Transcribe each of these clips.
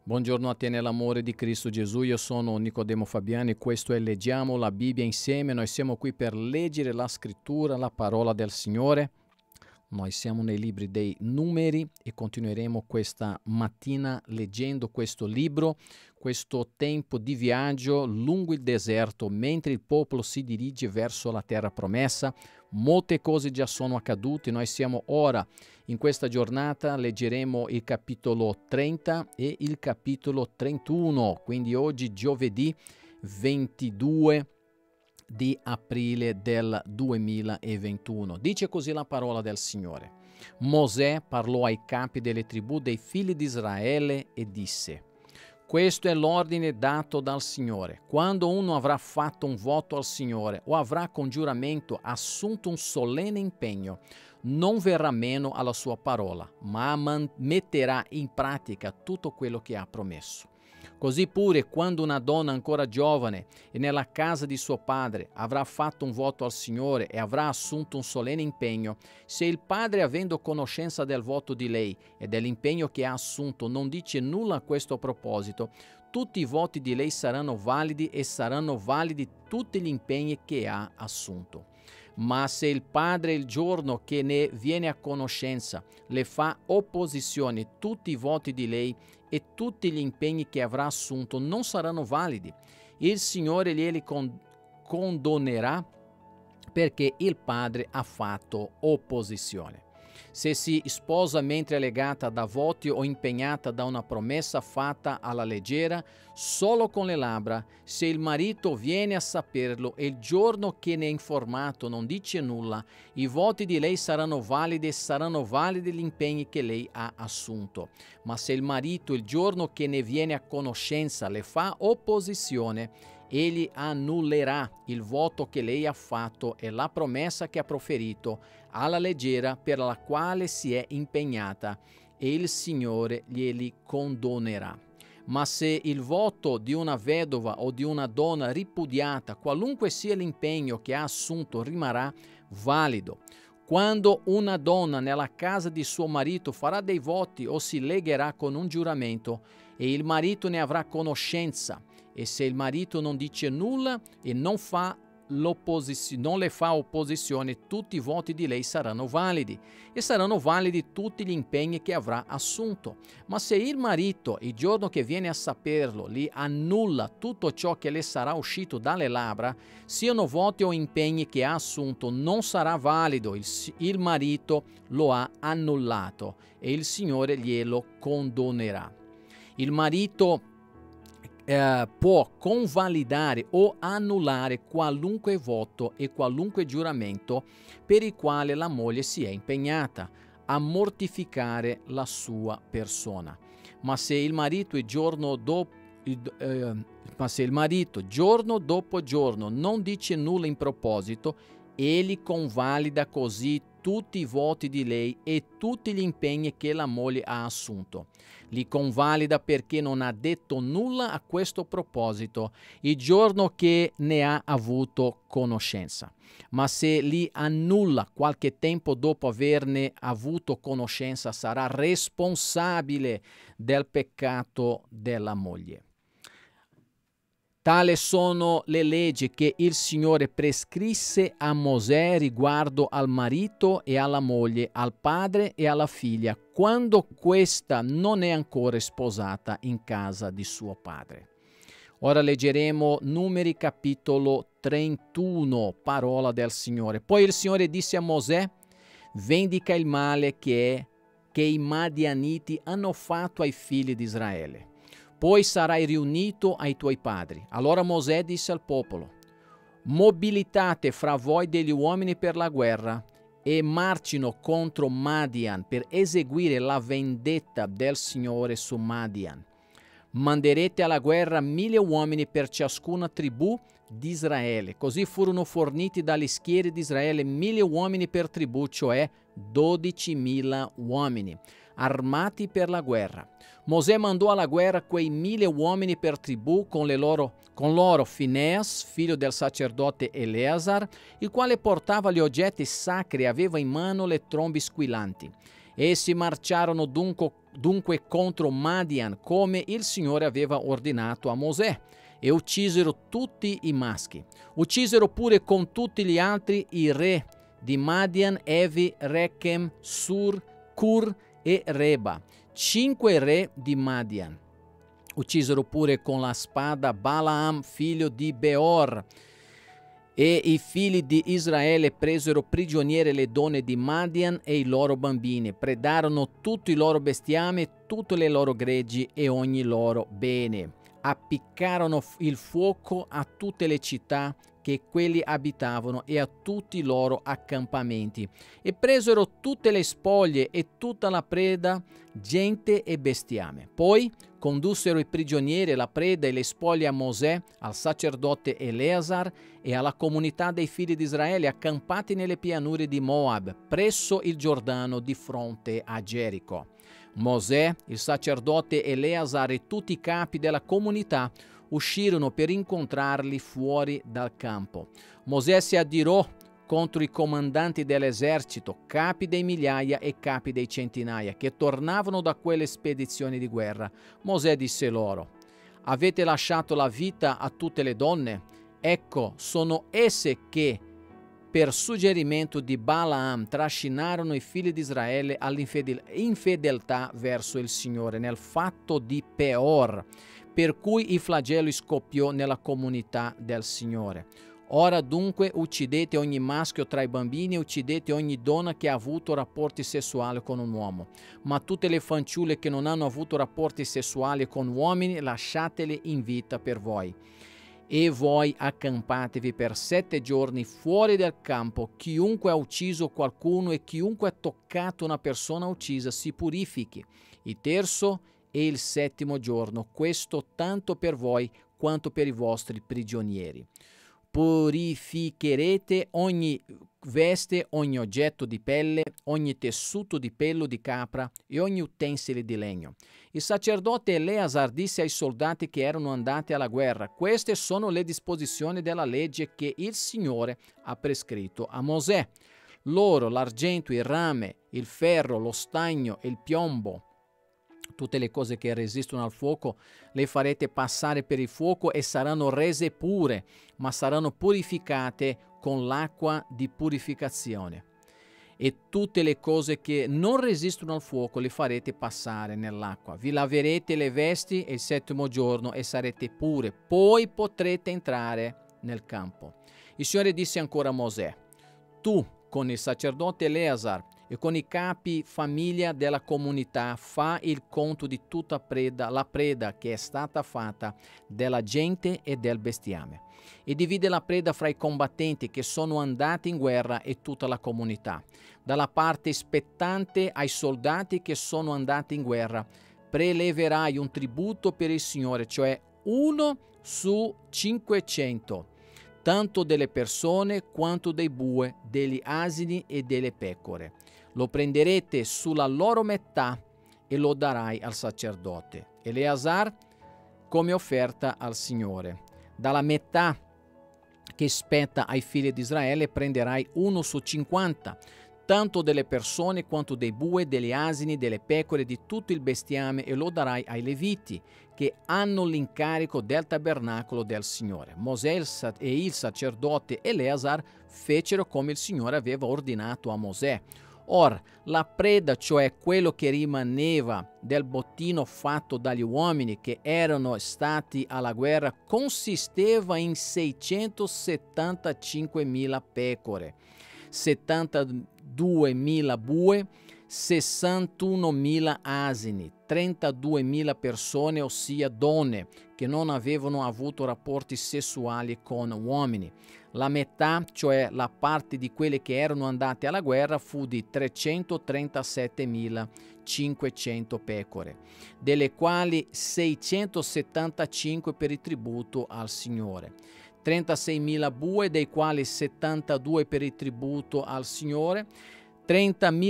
Buongiorno a te nell'amore di Cristo Gesù, io sono Nicodemo Fabiani, questo è Leggiamo la Bibbia insieme, noi siamo qui per leggere la scrittura, la parola del Signore. Noi siamo nei libri dei Numeri e continueremo questa mattina leggendo questo libro, questo tempo di viaggio lungo il deserto, mentre il popolo si dirige verso la terra promessa. Molte cose già sono accadute, noi siamo ora in questa giornata, leggeremo il capitolo 30 e il capitolo 31, quindi oggi giovedì 22 di aprile del 2021. Dice così la parola del Signore. Mosè parlò ai capi delle tribù dei figli di Israele e disse: questo è l'ordine dato dal Signore. Quando uno avrà fatto un voto al Signore o avrà con giuramento assunto un solenne impegno, non verrà meno alla sua parola, ma metterà in pratica tutto quello che ha promesso. Così pure quando una donna ancora giovane e nella casa di suo padre avrà fatto un voto al Signore e avrà assunto un solenne impegno, se il padre, avendo conoscenza del voto di lei e dell'impegno che ha assunto, non dice nulla a questo proposito, tutti i voti di lei saranno validi e saranno validi tutti gli impegni che ha assunto. Ma se il padre il giorno che ne viene a conoscenza le fa opposizione, tutti i voti di lei e tutti gli impegni che avrà assunto non saranno validi. Il Signore glieli condonerà perché il padre ha fatto opposizione. Se si sposa mentre è legata da voti o impegnata da una promessa fatta alla leggera, solo con le labbra, se il marito viene a saperlo e il giorno che ne è informato non dice nulla, i voti di lei saranno validi e saranno validi gli impegni che lei ha assunto. Ma se il marito il giorno che ne viene a conoscenza le fa opposizione, egli annullerà il voto che lei ha fatto e la promessa che ha proferito alla leggera per la quale si è impegnata, e il Signore glieli condonerà. Ma se il voto di una vedova o di una donna ripudiata, qualunque sia l'impegno che ha assunto, rimarrà valido. Quando una donna nella casa di suo marito farà dei voti o si legherà con un giuramento e il marito ne avrà conoscenza, e se il marito non dice nulla e non le fa opposizione, tutti i voti di lei saranno validi e saranno validi tutti gli impegni che avrà assunto. Ma se il marito, il giorno che viene a saperlo, li annulla tutto ciò che le sarà uscito dalle labbra, siano voti o impegni che ha assunto, non sarà valido. Il marito lo ha annullato e il Signore glielo condonerà. Il marito può convalidare o annullare qualunque voto e qualunque giuramento per il quale la moglie si è impegnata a mortificare la sua persona. Ma se il marito giorno dopo giorno non dice nulla in proposito, egli convalida così tutti i voti di lei e tutti gli impegni che la moglie ha assunto. Li convalida perché non ha detto nulla a questo proposito il giorno che ne ha avuto conoscenza. Ma se li annulla qualche tempo dopo averne avuto conoscenza, sarà responsabile del peccato della moglie. Tali sono le leggi che il Signore prescrisse a Mosè riguardo al marito e alla moglie, al padre e alla figlia, quando questa non è ancora sposata in casa di suo padre. Ora leggeremo Numeri capitolo 31, parola del Signore. Poi il Signore disse a Mosè: vendica il male che i Madianiti hanno fatto ai figli di Israele. Poi sarai riunito ai tuoi padri. Allora Mosè disse al popolo: mobilitate fra voi degli uomini per la guerra e marcino contro Madian per eseguire la vendetta del Signore su Madian. Manderete alla guerra 1000 uomini per ciascuna tribù di Israele. Così furono forniti dalle schiere di Israele 1000 uomini per tribù, cioè 12.000 uomini, armati per la guerra. Mosè mandò alla guerra quei 1000 uomini per tribù con loro Fineas, figlio del sacerdote Eleazar, il quale portava gli oggetti sacri e aveva in mano le trombe squillanti. Essi marciarono dunque contro Madian, come il Signore aveva ordinato a Mosè, e uccisero tutti i maschi. Uccisero pure con tutti gli altri i re di Madian, Evi, Rechem, Sur, Cur e Reba, 5 re di Madian. Uccisero pure con la spada Balaam, figlio di Beor, e i figli di Israele presero prigioniere le donne di Madian e i loro bambini, predarono tutto il loro bestiame, tutte le loro greggi e ogni loro bene. Appiccarono il fuoco a tutte le città che quelli abitavano e a tutti i loro accampamenti, e presero tutte le spoglie e tutta la preda, gente e bestiame. Poi condussero i prigionieri, la preda e le spoglie a Mosè, al sacerdote Eleazar e alla comunità dei figli di Israele accampati nelle pianure di Moab, presso il Giordano di fronte a Gerico. Mosè, il sacerdote Eleazar e tutti i capi della comunità uscirono per incontrarli fuori dal campo. Mosè si adirò contro i comandanti dell'esercito, capi dei migliaia e capi dei centinaia, che tornavano da quelle spedizioni di guerra. Mosè disse loro: avete lasciato la vita a tutte le donne? Ecco, sono esse che, per suggerimento di Balaam, trascinarono i figli di Israele all'infedeltà verso il Signore nel fatto di Peor, per cui il flagello scoppiò nella comunità del Signore. Ora dunque uccidete ogni maschio tra i bambini e uccidete ogni donna che ha avuto rapporti sessuali con un uomo, ma tutte le fanciulle che non hanno avuto rapporti sessuali con uomini lasciatele in vita per voi. E voi accampatevi per 7 giorni fuori del campo. Chiunque ha ucciso qualcuno e chiunque ha toccato una persona uccisa si purifichi. Il terzo e il 7° giorno, questo tanto per voi quanto per i vostri prigionieri. Purificherete ogni veste, ogni oggetto di pelle, ogni tessuto di pelo di capra e ogni utensile di legno. Il sacerdote Eleazar disse ai soldati che erano andati alla guerra: queste sono le disposizioni della legge che il Signore ha prescritto a Mosè. L'oro, l'argento, il rame, il ferro, lo stagno e il piombo, tutte le cose che resistono al fuoco, le farete passare per il fuoco e saranno rese pure, ma saranno purificate con l'acqua di purificazione. E tutte le cose che non resistono al fuoco le farete passare nell'acqua. Vi laverete le vesti il 7° giorno e sarete pure, poi potrete entrare nel campo. Il Signore disse ancora a Mosè: tu con il sacerdote Eleazar e con i capi famiglia della comunità fa il conto di tutta la preda che è stata fatta della gente e del bestiame, e divide la preda fra i combattenti che sono andati in guerra e tutta la comunità. Dalla parte spettante ai soldati che sono andati in guerra preleverai un tributo per il Signore, cioè 1 su 500, tanto delle persone quanto dei bue, degli asini e delle pecore. Lo prenderete sulla loro metà e lo darai al sacerdote Eleazar come offerta al Signore. Dalla metà che spetta ai figli di Israele prenderai 1 su 50, tanto delle persone quanto dei bue, degli asini, delle pecore, di tutto il bestiame, e lo darai ai Leviti, che hanno l'incarico del tabernacolo del Signore. Mosè e il sacerdote Eleazar fecero come il Signore aveva ordinato a Mosè. Ora, la preda, cioè quello che rimaneva del bottino fatto dagli uomini che erano stati alla guerra, consisteva in 675.000 pecore, 72.000 bue, 61.000 asini, 32.000 persone, ossia donne, che non avevano avuto rapporti sessuali con uomini. La metà, cioè la parte di quelle che erano andate alla guerra, fu di 337.500 pecore, delle quali 675 per il tributo al Signore, 36.000 bue, dei quali 72 per il tributo al Signore,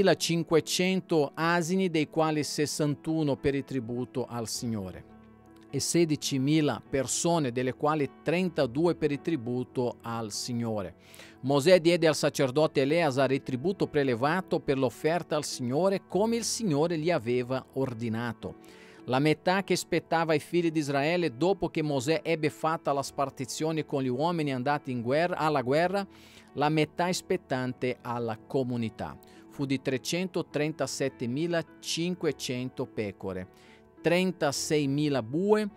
30.500 asini, dei quali 61 per il tributo al Signore, e 16.000 persone, delle quali 32 per il tributo al Signore. Mosè diede al sacerdote Eleazar il tributo prelevato per l'offerta al Signore come il Signore gli aveva ordinato. La metà che spettava ai figli di Israele dopo che Mosè ebbe fatta la spartizione con gli uomini andati alla guerra, la metà spettante alla comunità. Fu di 337.500 pecore, 36.000 bue,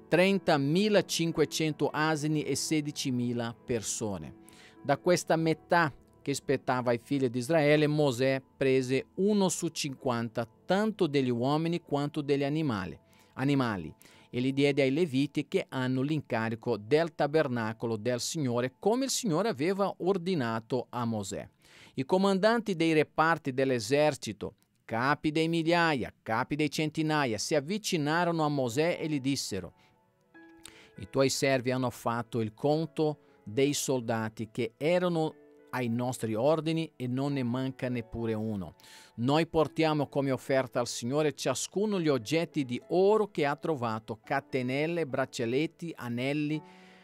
30.500 asini e 16.000 persone. Da questa metà che spettava ai figli di Israele, Mosè prese 1 su 50, tanto degli uomini quanto degli animali, e li diede ai Leviti che hanno l'incarico del tabernacolo del Signore, come il Signore aveva ordinato a Mosè. I comandanti dei reparti dell'esercito, capi dei migliaia, capi dei centinaia, si avvicinarono a Mosè e gli dissero: i tuoi servi hanno fatto il conto dei soldati che erano ai nostri ordini e non ne manca neppure uno. Noi portiamo come offerta al Signore ciascuno gli oggetti di oro che ha trovato: catenelle, braccialetti, anelli,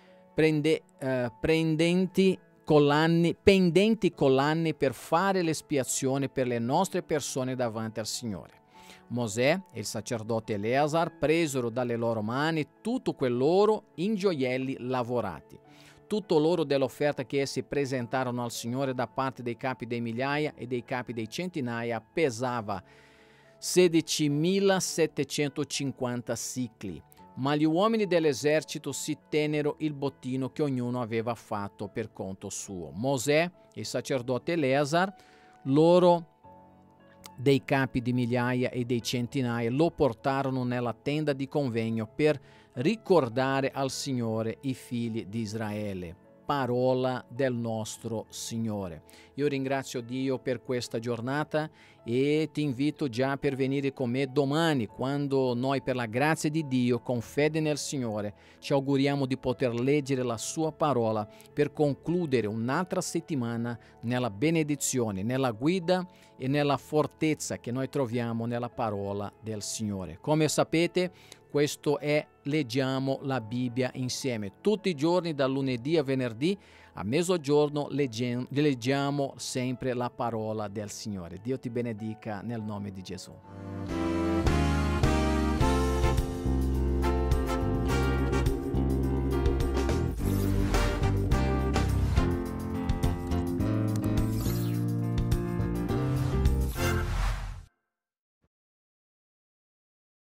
pendenti collanni per fare l'espiazione per le nostre persone davanti al Signore. Mosè e il sacerdote Eleazar presero dalle loro mani tutto quell'oro in gioielli lavorati. Tutto l'oro dell'offerta che essi presentarono al Signore da parte dei capi dei migliaia e dei capi dei centinaia pesava 16.750 sicli. Ma gli uomini dell'esercito si tennero il bottino che ognuno aveva fatto per conto suo. Mosè e il sacerdote Eleazar, loro dei capi di migliaia e dei centinaia, lo portarono nella tenda di convegno per ricordare al Signore i figli di Israele. Parola del nostro Signore. Io ringrazio Dio per questa giornata e ti invito già per venire con me domani, quando noi, per la grazia di Dio, con fede nel Signore, ci auguriamo di poter leggere la sua parola per concludere un'altra settimana nella benedizione, nella guida e nella fortezza che noi troviamo nella parola del Signore. Come sapete, questo è Leggiamo la Bibbia insieme. Tutti i giorni, da lunedì a venerdì, a mezzogiorno, leggiamo sempre la parola del Signore. Dio ti benedica nel nome di Gesù.